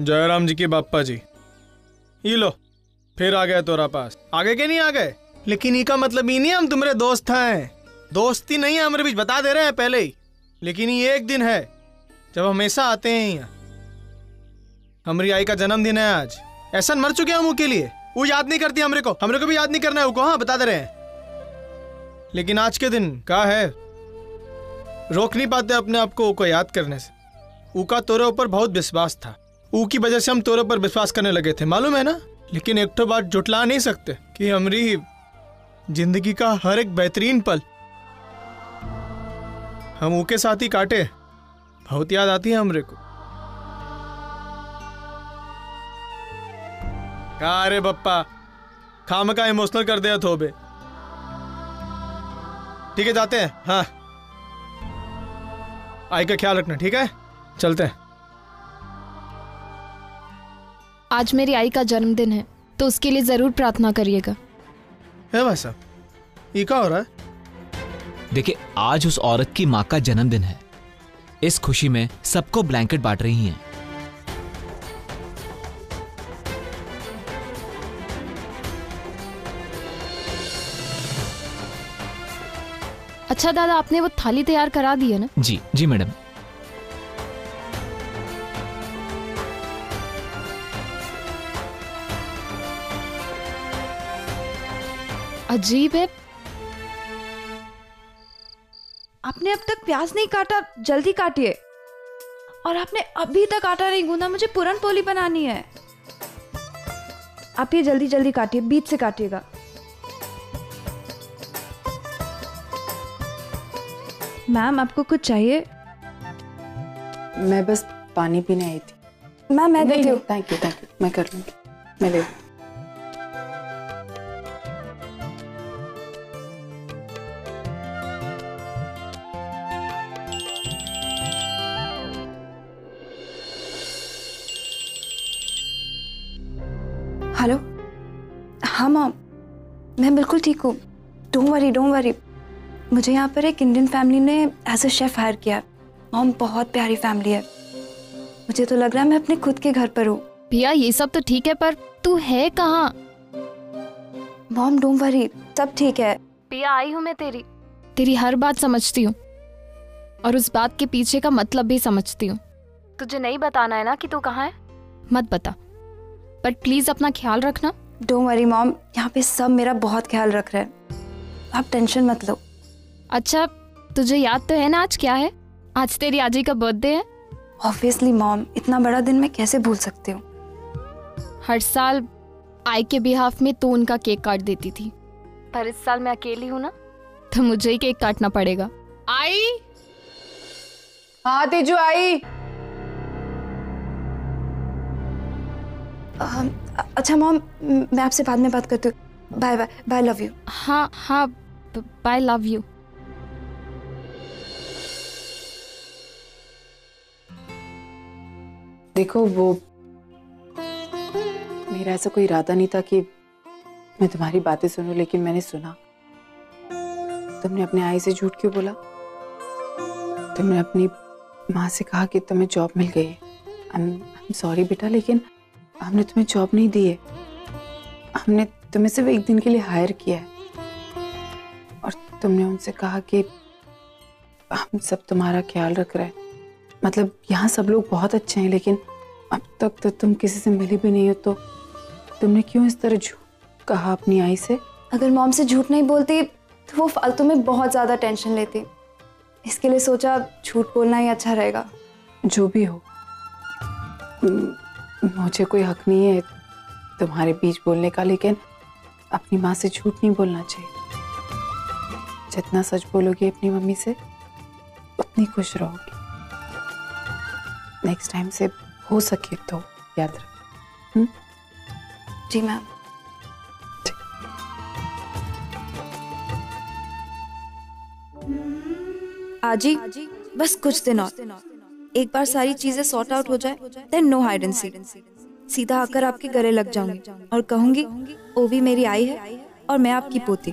जयराम जी के बाप्पा जी, ये लो फिर आ गए तोरा पास। आगे के नहीं आ गए, लेकिन इसका मतलब ये नहीं हम तुम्हारे दोस्त हैं। दोस्ती नहीं है हमारे बीच, बता दे रहे हैं पहले ही। लेकिन ये एक दिन है जब हमेशा आते हैं यहाँ। हमारी आई का जन्मदिन है आज। ऐसा मर चुके हैं हम के लिए, वो याद नहीं करती हमरे को भी याद नहीं करना है वो। हाँ बता दे रहे हैं। लेकिन आज के दिन क्या है, रोक नहीं पाते अपने आप को याद करने से। ऊका तोरे ऊपर बहुत विश्वास था, ऊ की वजह से हम तोरे ऊपर विश्वास करने लगे थे, मालूम है ना। लेकिन एक तो बात जुटला नहीं सकते कि हमारी जिंदगी का हर एक बेहतरीन पल हम ऊ के साथ ही काटे। बहुत याद आती है हमरे को। का अरे बप्पा, खाम का इमोशनल कर दिया थोबे। ठीक है जाते हैं। हाँ आई का ख्याल रखना, ठीक है चलते हैं। आज मेरी आई का जन्मदिन है तो उसके लिए जरूर प्रार्थना करिएगा। है भाई साहब, ये क्या हो रहा है? देखिए, आज उस औरत की माँ का जन्मदिन है। इस खुशी में सबको ब्लैंकेट बांट रही हैं। अच्छा दादा, आपने वो थाली तैयार करा दी है ना? जी जी मैडम। अजीब है, आपने अब तक प्याज नहीं काटा, जल्दी काटिए। और आपने अभी तक आटा नहीं गूंदा, मुझे पूरन पोली बनानी है। आप ये जल्दी जल्दी काटिए, बीच से काटिएगा। मैम आपको कुछ चाहिए? मैं बस पानी पीने आई थी। मैम मैं देती हूँ। थैंक यू मैं कर लूँगी, मैं ले। हेलो, हाँ मॉम, मैं बिल्कुल ठीक हूँ। Don't worry. मुझे यहाँ पर एक इंडियन फैमिली ने एज अ शेफ हायर किया। मॉम बहुत प्यारी फैमिली है। मुझे तो लग रहा है मैं अपने खुद के घर पर हूँ। पिया ये सब तो ठीक है, पर तू है कहाँ? मॉम डोंट वरी, सब ठीक है। पिया आई हूँ मैं तेरी हर बात समझती हूँ और उस बात के पीछे का मतलब भी समझती हूँ। तुझे नहीं बताना है ना कि तू कहाँ है, मत बता, बट प्लीज अपना ख्याल रखना। डोंट वरी मॉम, यहाँ पे सब मेरा बहुत ख्याल रख रहे हैं, आप टेंशन मत लो। अच्छा तुझे याद तो है ना आज क्या है? आज तेरी आजी का बर्थडे है। ऑब्वियसली मॉम, इतना बड़ा दिन मैं कैसे भूल सकती हूँ। हर साल आई के बिहाफ में तू उनका केक काट देती थी, पर इस साल मैं अकेली हूँ ना, तो मुझे ही केक काटना पड़ेगा। आई? हाँ तेजू आई। अच्छा मॉम, मैं आपसे बाद में बात करती हूँ। Bye bye bye, love you. हाँ बाय, लव यू। देखो, वो मेरा ऐसा कोई इरादा नहीं था कि मैं तुम्हारी बातें सुनूं, लेकिन मैंने सुना। तुमने अपने आई से झूठ क्यों बोला? तुमने अपनी माँ से कहा कि तुम्हें जॉब मिल गई है। I'm सॉरी बेटा, लेकिन हमने तुम्हें जॉब नहीं दी है। हमने तुम्हें सिर्फ एक दिन के लिए हायर किया है। और तुमने उनसे कहा कि हम सब तुम्हारा ख्याल रख रहे हैं। मतलब यहाँ सब लोग बहुत अच्छे हैं, लेकिन अब तक तो तुम किसी से मिली भी नहीं हो, तो तुमने क्यों इस तरह झूठ कहा अपनी आई से? अगर मॉम से झूठ नहीं बोलती तो वो फालतू में बहुत ज़्यादा टेंशन लेती। इसके लिए सोचा झूठ बोलना ही अच्छा रहेगा। जो भी हो, मुझे कोई हक नहीं है तुम्हारे बीच बोलने का, लेकिन अपनी माँ से झूठ नहीं बोलना चाहिए। जितना सच बोलोगी अपनी मम्मी से, उतनी खुश रहोगी। नेक्स्ट टाइम से हो सके तो याद रख। जी मैम। आजी, बस कुछ दिन और, एक बार सारी चीजें सॉर्ट आउट हो जाए, then no hide and seek. सीधा आकर आपके गले लग जाऊंगी और कहूंगी वो भी मेरी आई है और मैं आपकी पोती।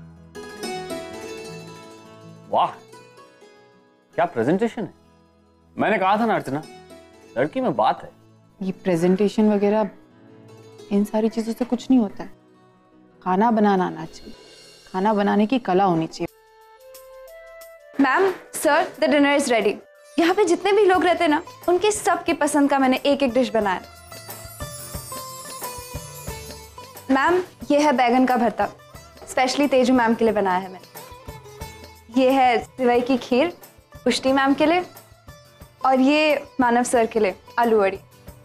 वाह, क्या प्रेजेंटेशन है। मैंने कहा था ना अर्चना, लड़की में बात है। ये प्रेजेंटेशन वगैरह इन सारी चीजों से कुछ नहीं होता है। खाना बनाना आना चाहिए, खाना बनाने की कला होनी चाहिए। Ma'am, sir, the dinner is ready. यहाँ पे जितने भी लोग रहते हैं ना, उनके सबकी पसंद का मैंने एक एक डिश बनाया। मैम, ये है बैगन का भरता, स्पेशली तेजू मैम के लिए बनाया है मैंने। ये है सिवई की खीर, पुष्टि मैम के लिए। और ये मानव सर के लिए आलू वड़ी।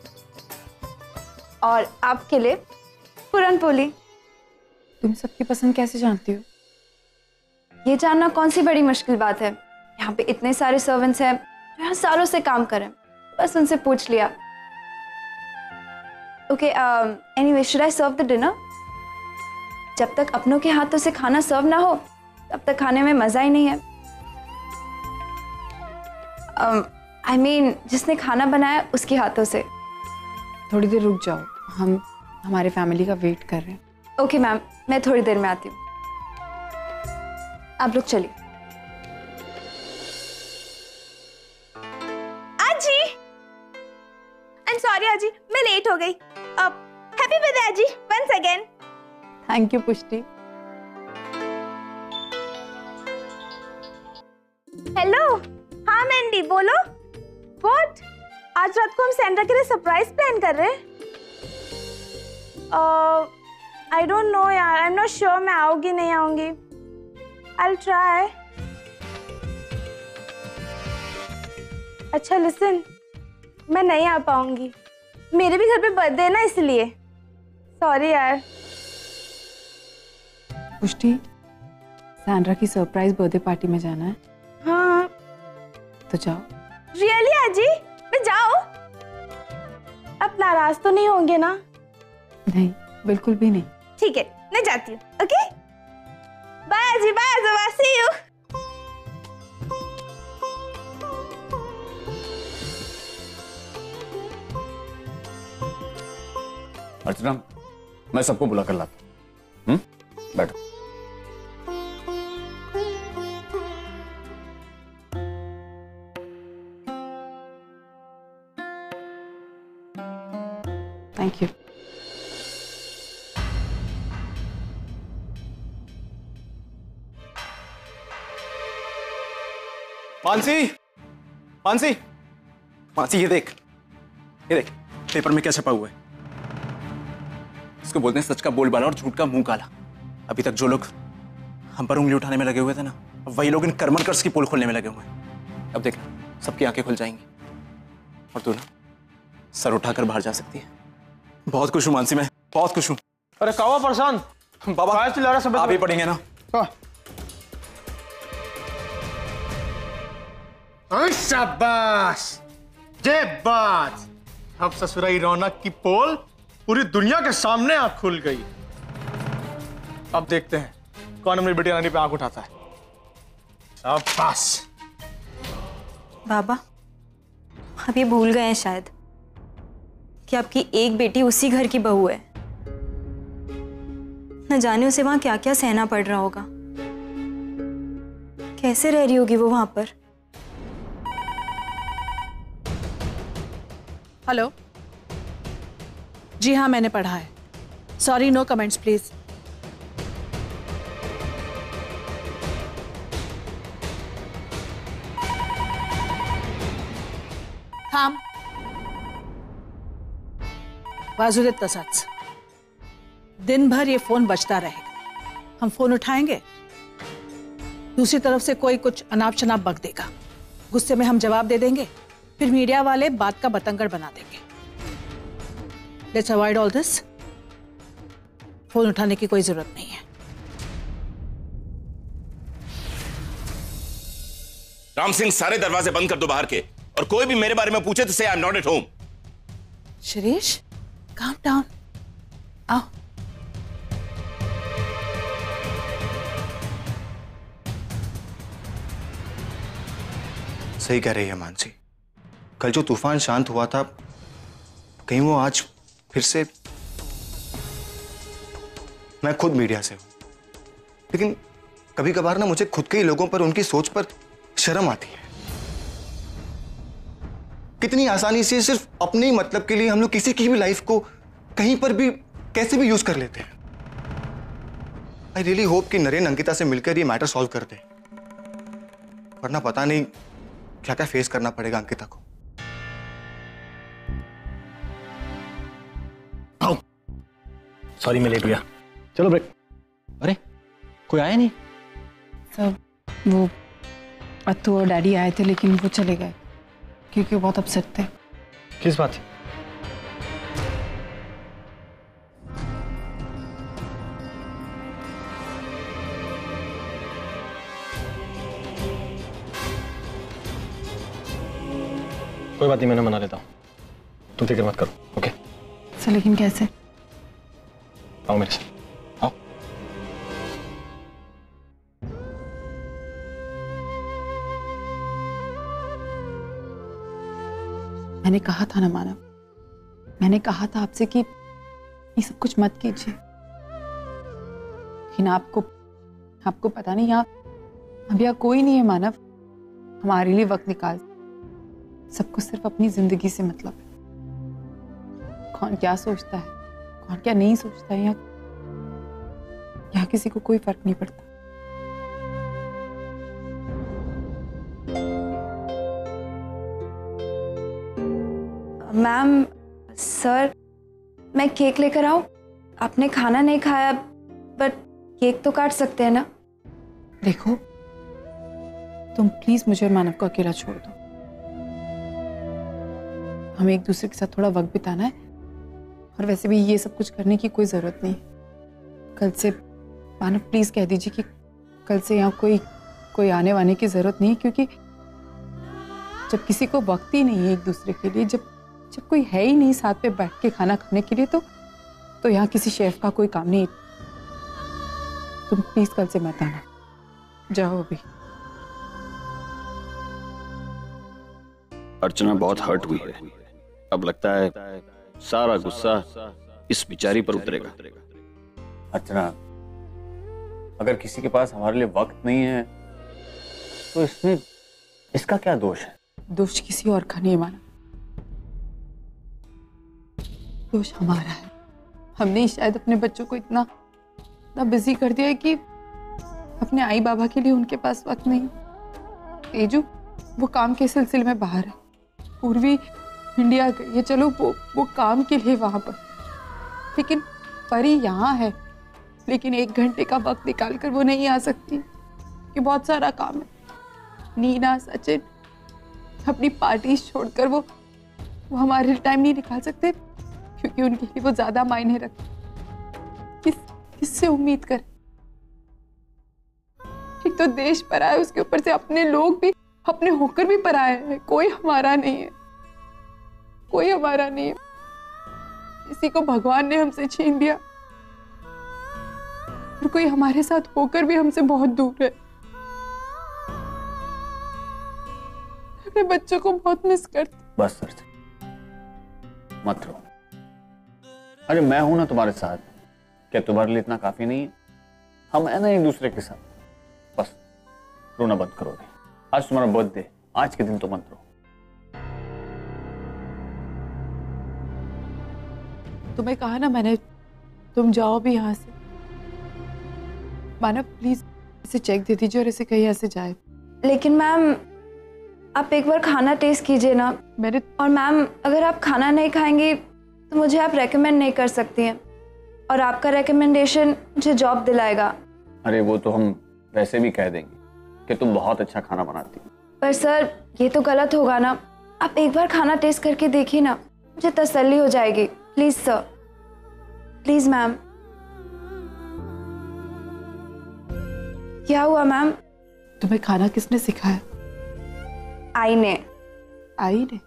और आपके लिए पूरन पोली। तुम सबकी पसंद कैसे जानती हो? ये जानना कौन सी बड़ी मुश्किल बात है। यहाँ पे इतने सारे सर्वेंट्स हैं जो यहाँ सालों से काम करें, बस उनसे पूछ लिया। Okay, anyway, should I serve the dinner? जब तक अपनों के हाथों से खाना सर्व ना हो तब तक खाने में मजा ही नहीं है। I mean, जिसने खाना बनाया उसके हाथों से। थोड़ी देर रुक जाओ, हम हमारे फैमिली का वेट कर रहे हैं। ओके मैम, मैं थोड़ी देर में आती हूँ। आप लोग चलिए। आजी, आई एम सॉरी आजी, मैं लेट हो गई। हैप्पी बर्थडे आजी, once again. Thank you Pushti. Hello, हाँ मैंडी, बोलो। व्हाट? आज रात को हम सैंड्रा के लिए सरप्राइज प्लान कर रहे हैं। आई डोंट नो यार, आई एम नॉट श्योर मैं आऊंगी नहीं आऊंगी। I'll try. अच्छा लिसन, मैं नहीं आ पाऊंगी, मेरे भी घर पे बर्थडे है ना, इसलिए सॉरी यार। पुष्टि, सैंड्रा की सरप्राइज बर्थडे पार्टी में जाना है। हाँ तो जाओ। रियली आजी, मैं जाओ? आप नाराज तो नहीं होंगे ना? नहीं, बिल्कुल भी नहीं। ठीक है, मैं जाती हूँ। ओके, बाय आजी, बाय आजोबा, सी यू। अर्चना, मैं सबको बुला कर लाता हूँ। बैठो। Thank you. मानसी, मानसी, मानसी, ये देख पेपर में क्या छपा हुआ है। इसको बोलते हैं सच का बोलबाला और झूठ का मुंह काला। अभी तक जो लोग हम पर उंगली उठाने में लगे हुए थे ना, अब वही लोग इन कर्मनकर्स की पोल खोलने में लगे हुए हैं। अब देखना, सबकी आंखें खुल जाएंगी और तू ना सर उठाकर बाहर जा सकती है। बहुत खुश हूँ मानसी, मैं बहुत खुश हूँ। अरे कावा परेशान बाबा, आप ही पढ़ेंगे ना? शाबाश, ये बात। अब ससुराई रौनक की पोल पूरी दुनिया के सामने आंख खुल गई। अब देखते हैं कौन मेरी बेटी रानी पे आंख उठाता है। शाबाश। बाबा, आप ये भूल गए हैं शायद कि आपकी एक बेटी उसी घर की बहू है। न जाने उसे वहां क्या क्या सहना पड़ रहा होगा, कैसे रह रही होगी वो वहां पर। हेलो जी, हाँ मैंने पढ़ा है। Sorry, no comments please. थांब, वाजुदेव तसाच। दिन भर ये फोन बजता रहेगा, हम फोन उठाएंगे, दूसरी तरफ से कोई कुछ अनाप शनाप बक देगा, गुस्से में हम जवाब दे देंगे, फिर मीडिया वाले बात का बतंगड़ बना देंगे। Let's avoid all this. Phone उठाने की कोई जरूरत नहीं है। राम सिंह, सारे दरवाजे बंद कर दो बाहर के, और कोई भी मेरे बारे में पूछे तो से I am not at home. Shirish, calm down, आओ। सही कह रही है मानसी, कल जो तूफान शांत हुआ था, कहीं वो आज फिर से। मैं खुद मीडिया से हूं, लेकिन कभी कभार ना मुझे खुद के ही लोगों पर, उनकी सोच पर शर्म आती है। कितनी आसानी से सिर्फ अपने ही मतलब के लिए हम लोग किसी की भी लाइफ को कहीं पर भी कैसे भी यूज कर लेते हैं। आई रियली होप कि नरेन अंकिता से मिलकर ये मैटर सॉल्व कर दे, वरना पता नहीं क्या क्या फेस करना पड़ेगा अंकिता को। सॉरी मैं लेट गया, चलो ब्रेक। अरे कोई आया नहीं? सब वो अत्तू और डैडी आए थे लेकिन वो चले गए क्योंकि वो बहुत अपसेट थे। किस बात? कोई बात नहीं, मैंने मना लेता हूँ, तुम फिक्र मत करो। ओके सर लेकिन कैसे? आओ मेरे साथ, आओ। मैंने कहा था ना मानव, मैंने कहा था आपसे कि ये सब कुछ मत कीजिए, लेकिन आपको पता नहीं यहाँ अब यहाँ कोई नहीं है मानव हमारे लिए वक्त निकाल। सबको सिर्फ अपनी जिंदगी से मतलब है। कौन क्या सोचता है, कौन क्या नहीं सोचता है, यहाँ किसी को कोई फर्क नहीं पड़ता। मैम, सर, मैं केक लेकर आऊं? आपने खाना नहीं खाया, बट केक तो काट सकते हैं ना? देखो तुम प्लीज मुझे और मानव को अकेला छोड़ दो, हमें एक दूसरे के साथ थोड़ा वक्त बिताना है, और वैसे भी ये सब कुछ करने की कोई जरूरत नहीं। कल से मानव प्लीज कह दीजिए कि कल से यहाँ कोई आने वाने की जरूरत नहीं, क्योंकि जब किसी को वक्त ही नहीं है एक दूसरे के लिए, जब कोई है ही नहीं साथ पे बैठ के खाना खाने के लिए, तो यहाँ किसी शेफ का कोई काम नहीं। तुम प्लीज कल से मत आना, जाओ अभी। अर्चना बहुत हर्ट हुई है, अब लगता है सारा गुस्सा इस बेचारी पर उतरेगा। अर्चना, अगर किसी के पास हमारे लिए वक्त नहीं है तो इसमें इसका क्या दोष है? दोष किसी और का नहीं माना, दोष हमारा है। हमने शायद अपने बच्चों को इतना बिजी कर दिया है कि अपने आई बाबा के लिए उनके पास वक्त नहीं। तेजू वो काम के सिलसिले में बाहर है, पूर्वी इंडिया गई है, चलो वो काम के लिए वहां पर, लेकिन परी यहाँ है, लेकिन 1 घंटे का वक्त निकाल कर वो नहीं आ सकती कि बहुत सारा काम है। नीना, सचिन अपनी पार्टी छोड़कर वो हमारे लिए टाइम नहीं निकाल सकते क्योंकि उनके लिए वो ज्यादा मायने रखते। किससे उम्मीद करें? एक तो देश पराया है, उसके ऊपर से अपने लोग भी अपने होकर भी पराए हैं। कोई हमारा नहीं है, कोई हमारा नहीं है। किसी को भगवान ने हमसे छीन लिया और कोई हमारे साथ होकर भी हमसे बहुत दूर है। अपने बच्चों को बहुत मिस करते। बस सर, मत रो। अरे मैं हूं ना तुम्हारे साथ, क्या तुम्हारे लिए इतना काफी नहीं है? हम है ना एक दूसरे के साथ। बस रोना बंद करो। आज तुम्हारा बर्थडे, आज के दिन तो मत रो। तुम्हें कहा ना मैंने, तुम जाओ भी यहाँ से। मानव प्लीज इसे चेक दे दीजिए और इसे कहीं ऐसे जाए। लेकिन मैम आप एक बार खाना टेस्ट कीजिए ना। और मैम अगर आप खाना नहीं खाएंगी तो मुझे आप रेकमेंड नहीं कर सकती हैं, और आपका रेकमेंडेशन मुझे जॉब दिलाएगा। अरे वो तो हम वैसे भी कह देंगे कि तुम बहुत अच्छा खाना बनाती हो। पर सर ये तो गलत होगा ना। आप एक बार खाना टेस्ट करके देखिए ना, मुझे तसल्ली हो जाएगी। Please sir, please ma'am. क्या हुआ मैम? तुम्हें खाना किसने सिखाया? आई ने। आई ने?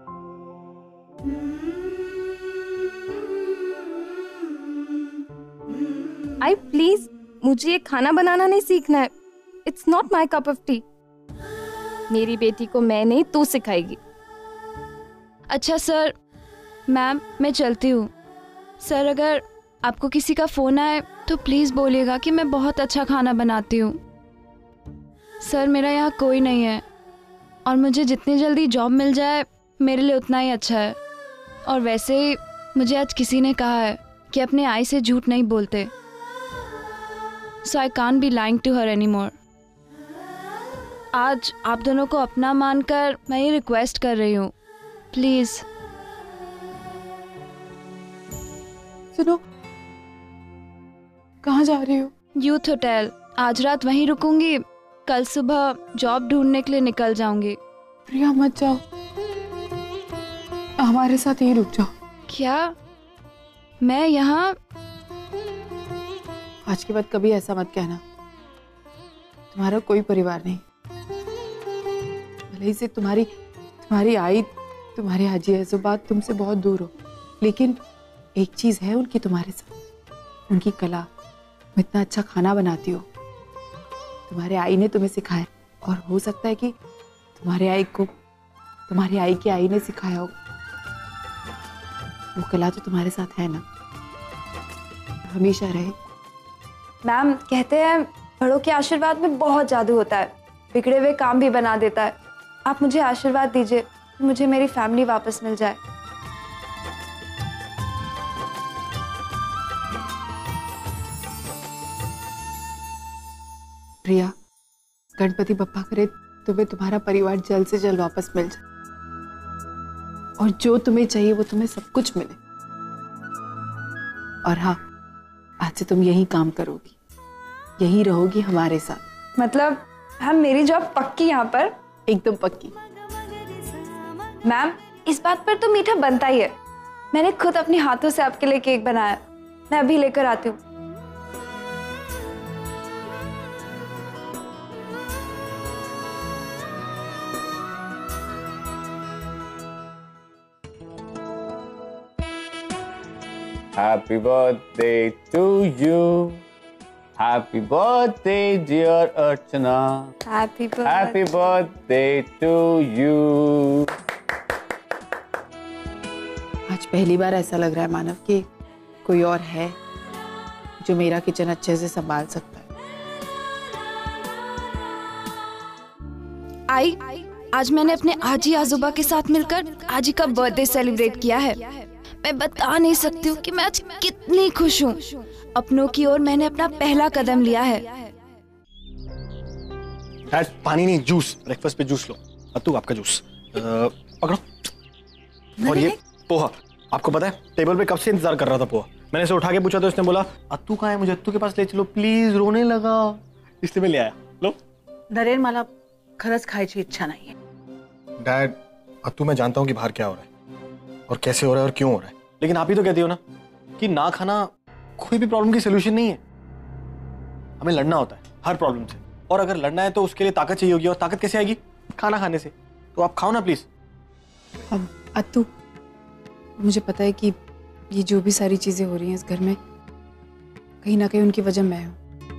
आई प्लीज, मुझे ये खाना बनाना नहीं सीखना है। It's not my cup of tea. मेरी बेटी को मैं नहीं, तू सिखाएगी। अच्छा सर, मैम मैं चलती हूँ। सर अगर आपको किसी का फ़ोन आए तो प्लीज़ बोलिएगा कि मैं बहुत अच्छा खाना बनाती हूँ। सर मेरा यहाँ कोई नहीं है और मुझे जितनी जल्दी जॉब मिल जाए मेरे लिए उतना ही अच्छा है। और वैसे ही मुझे आज किसी ने कहा है कि अपने आई से झूठ नहीं बोलते। So I can't be lying to her any more. आज आप दोनों को अपना मानकर मैं ये रिक्वेस्ट कर रही हूँ, प्लीज। सुनो, कहाँ जा रही हो? Youth hotel. आज रात वहीं रुकूंगी, कल सुबह जॉब ढूंढने के लिए निकल जाऊंगी। प्रिया मत जाओ, हमारे साथ यहीं रुक जाओ। क्या? मैं यहाँ? आज के बाद कभी ऐसा मत कहना। तुम्हारा कोई परिवार नहीं। भले ही से तुम्हारी आई, तुम्हारी आजी है, जो बात तुमसे बहुत दूर हो, लेकिन एक चीज है उनकी तुम्हारे साथ, उनकी कला। तुम इतना अच्छा खाना बनाती हो, तुम्हारे आई ने तुम्हें सिखाया, और हो सकता है कि तुम्हारी आई की आई ने सिखाया हो। वो कला तो तुम्हारे साथ है ना, हमेशा रहे। मैम कहते हैं बड़ों के आशीर्वाद में बहुत जादू होता है, बिगड़े हुए काम भी बना देता है। आप मुझे आशीर्वाद दीजिए, मुझे मेरी फैमिली वापस मिल जाए। प्रिया, गणपति बप्पा करे तुम्हें तुम्हारा परिवार जल्द से जल्द वापस मिल जाए, और जो तुम्हें चाहिए वो तुम्हें सब कुछ मिले। और हाँ, आज से तुम यही काम करोगी, यही रहोगी हमारे साथ। मतलब हम, मेरी जॉब पक्की यहाँ पर? एकदम पक्की। मैम, इस बात पर तो मीठा बनता ही है। मैंने खुद अपने हाथों से आपके लिए केक बनाया, मैं अभी लेकर आती हूँ। Happy birthday to you. Happy birthday, dear Archana. Happy birthday to you. आज पहली बार ऐसा लग रहा है मानव कि कोई और है जो मेरा किचन अच्छे से संभाल सकता है। आज मैंने अपने आजी आजोबा के साथ मिलकर आजी का बर्थडे सेलिब्रेट किया है। मैं बता नहीं सकती हूँ कि मैं आज कितनी खुश हूँ। अपनों की ओर मैंने अपना पहला कदम लिया है। डैड, पानी नहीं, जूस। ब्रेकफास्ट पे जूस लो। अत्तू, आपका जूस पकड़ो। और ये पोहा, आपको पता है टेबल पे कब से इंतजार कर रहा था पोहा। मैंने इसे उठा के पूछा तो इसने बोला अत्तू कहाँ है, मुझे अत्तू के पास ले चलो प्लीज। रोने लगा, इसलिए मैं ले आया। लो। नरेन, मला खरंच खायची इच्छा नहीं है। डैड, अत्तू मैं जानता हूँ कि बाहर क्या हो रहा है और कैसे हो रहा है और क्यों हो रहा है, लेकिन आप ही तो कहती हो ना कि ना खाना कोई भी प्रॉब्लम की सोल्यूशन नहीं है। हमें लड़ना होता है हर प्रॉब्लम से, और अगर लड़ना है तो उसके लिए ताकत चाहिए होगी, और ताकत कैसे आएगी? खाना खाने से। तो आप खाओ ना प्लीज। अब अत्तू, मुझे पता है कि ये जो भी सारी चीजें हो रही हैं इस घर में, कहीं ना कहीं उनकी वजह मैं हूँ,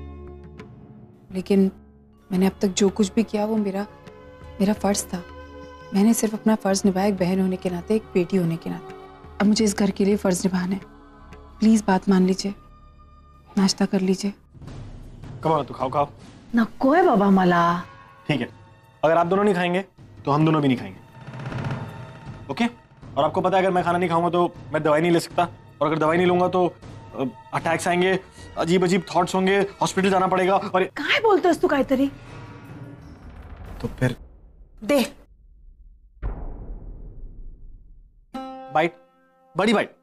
लेकिन मैंने अब तक जो कुछ भी किया वो मेरा फर्ज था। मैंने सिर्फ अपना फर्ज निभाया, एक बहन होने के नाते, एक बेटी होने के नाते। अब मुझे इस घर के लिए फर्ज निभाना है। प्लीज बात मान लीजिए, नाश्ता कर लीजिए। कमाओ, तू खाओ। नको है बाबा मला। ठीक है, अगर आप दोनों नहीं खाएंगे तो हम दोनों भी नहीं खाएंगे, ओके? और आपको पता है अगर मैं खाना नहीं खाऊंगा तो मैं दवाई नहीं ले सकता, और अगर दवाई नहीं लूंगा तो अटैक्स आएंगे, अजीब अजीब थॉट्स होंगे, हॉस्पिटल जाना पड़ेगा। और काय बोलतोस तू काहीतरी? तो फिर दे बाइट, बड़ी बाइट।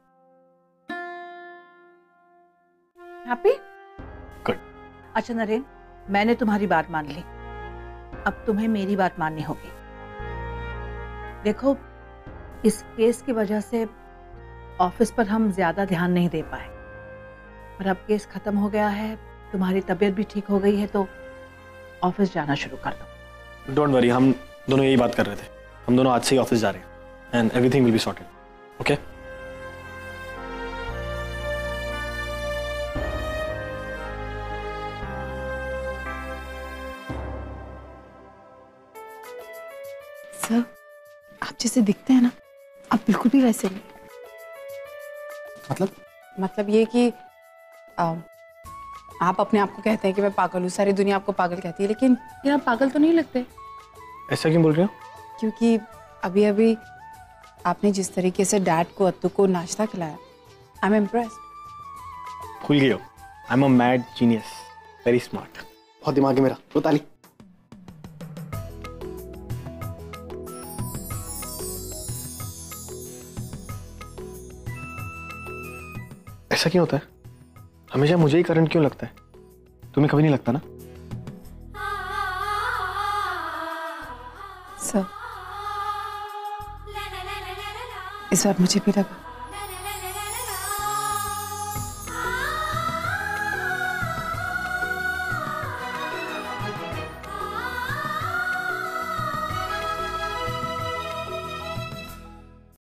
हैप्पी? गुड। अच्छा नरेन, मैंने तुम्हारी बात मान ली, अब तुम्हें मेरी बात माननी होगी। देखो, इस केस की वजह से ऑफिस पर हम ज्यादा ध्यान नहीं दे पाए, पर अब केस खत्म हो गया है, तुम्हारी तबीयत भी ठीक हो गई है, तो ऑफिस जाना शुरू कर दो। डोंट वरी, हम दोनों यही बात कर रहे थे। हम दोनों आज से ही ऑफिस जा रहे हैं and everything will be sorted, okay? Sir, आप जैसे दिखते हैं ना, आप बिल्कुल भी वैसे नहीं। मतलब ये कि आप अपने आप को कहते हैं कि मैं पागल हूँ, सारी दुनिया आपको पागल कहती है, लेकिन यार आप पागल तो नहीं लगते। ऐसा क्यों बोल रहे हो? क्योंकि अभी अभी आपने जिस तरीके से डैड को अत्तू को नाश्ता खिलाया, आई एम इम्प्रेस्ड। भूल गए हो, I am a mad genius, very smart. बहुत दिमाग है मेरा, तो ताली। ऐसा क्यों होता है? हमेशा मुझे ही करंट क्यों लगता है? तुम्हें कभी नहीं लगता ना? सर, इस बार मुझे भी लगा।